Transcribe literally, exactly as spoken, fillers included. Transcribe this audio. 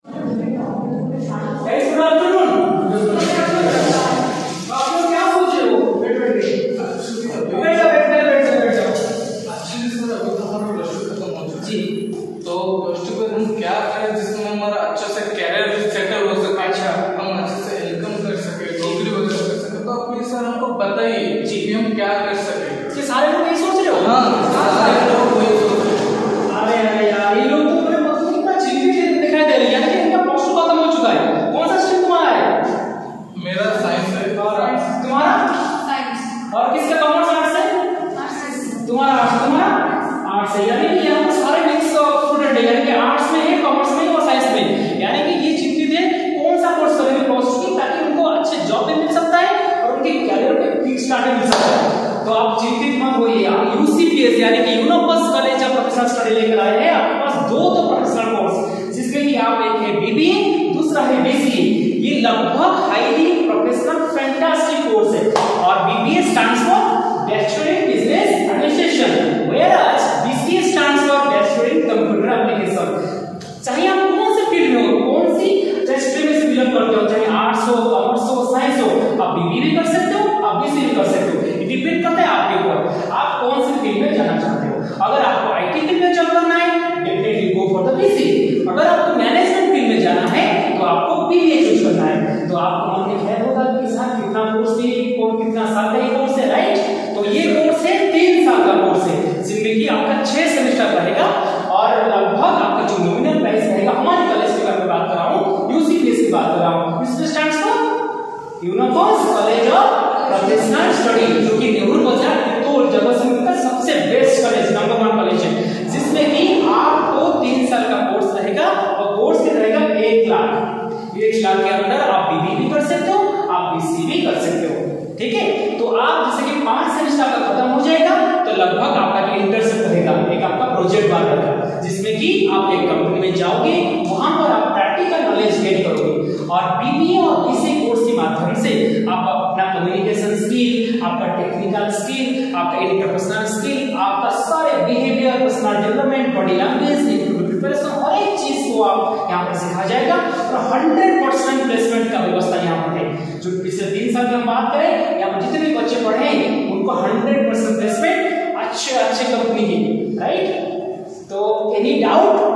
बताइए जी भी हम क्या कर सके। ये सारे लोग यही सोच रहे हो? हाँ, सारे लोग वही सोच रहे हैं। अरे अरे यार, ये लोग तो पूरे मतलब इतना चिंतित दिखाई दे रही है, यानी कि इनका प्लस टू खत्म हो चुका है। कौन सा स्ट्रीम तुम्हारा है? मेरा साइंस है। और तुम्हारा? साइंस। और किसका कॉमर्स आर्ट्स है? आर्ट्स। तुम्हारा आर्ट्स, तुम्हारा आर्ट्स है, यानी कि यहाँ पे सारे मिक्स स्टूडेंट है, यानी कि आर्ट्स में है, कॉमर्स में और साइंस में, यानी कि ये चिंतित है कौन सा कोर्स करेंगे प्लस टू, ताकि उनको अच्छे जॉब भी मिल सकता है और उनके कैरियर पे किक स्टार्ट मिल सकता है। तो आप चिंतित मत होइए, आप यूसीपीएस यानी कि universe college of professional study लेकर आए हैं। आपके पास दो तो प्रोफेशनल कोर्स, जिसमें कि आप एक है बीबीए, दूसरा है बीसीए। ये लगभग हाईली प्रोफेशनल फैंटास्टिक कोर्स है, और BBA stands for bachelor in business administration, whereas BCA stands for bachelor in computer application. चाहे आप कौन से फील्ड में हो, कौन सी स्ट्रीम में से बिलोंग करते हो, चाहे आर्ट्स हो, कॉमर्स हो, साइंस हो, आप बीबीए भी कर सकते हो, आप बीसीए भी कर सकते हो। ये डिपेंड करता है आपके ऊपर, आप कौन से फील्ड में जाना चाहते हो। अगर आपको आईटी फील्ड में जॉब करना है, definitely go for the BCA. अगर आपको मैनेजमेंट फील्ड में जाना है, तो आपको बीबीए चूज करना है। तो आपको मन में ख्याल होगा कि सर कितना कोर्स है, कौन कितना साल का ये कोर्स है, राइट? तो ये कोर्स है तीन साल का कोर्स है, जिसमें कि आपका छह सेमेस्टर रहेगा, और लगभग आपका जो नॉमिनल प्राइस रहेगा, हमारे कॉलेज के बारे में बात कर रहा हूँ, यूसीपीएस की बात कर रहा हूँ, UCPS stands for universe college of professional study, जो कि नेहरू बाजार पित्तौर जगतसिंहपुर का सबसे best college, number one college है, जिसमें कि आपको तीन साल का कोर्स रहेगा, और कोर्स कितना रहेगा? एक लाख। एक लाख के अंदर आप बीबी भी कर सकते हो, आप बीसी भी कर सकते हो, ठीक है? तो आप जैसे कि पांच सेमेस्टर का खत्म हो जाएगा, तो लगभग आपका जो इंटर्नशिप रहेगा, एक आपका प्रोजेक्ट वर्क रहेगा, जिसमें कि आप एक कंपनी में जाओगे, वहां पर आप प्रैक्टिकल नॉलेज गेन करोगे, और बीबीए और बीसीए कोर्स के माध्यम से आप अपना कम्युनिकेशन स्किल, आपका टेक्निकल स्किल, आपका इंटरपर्सनल स्किल, आपका सारे behaviour, personal development, body language, interview preparation, हर एक चीज को आप यहाँ पर सिखाया जाएगा, और हंड्रेड परसेंट प्लेसमेंट का व्यवस्था यहाँ पर है। जो पिछले तीन साल की हम बात करें, यहाँ पर जितने भी बच्चे पढ़े हैं, उनको हंड्रेड परसेंट प्लेसमेंट अच्छे अच्छे कंपनी की, राइट? तो एनी डाउट?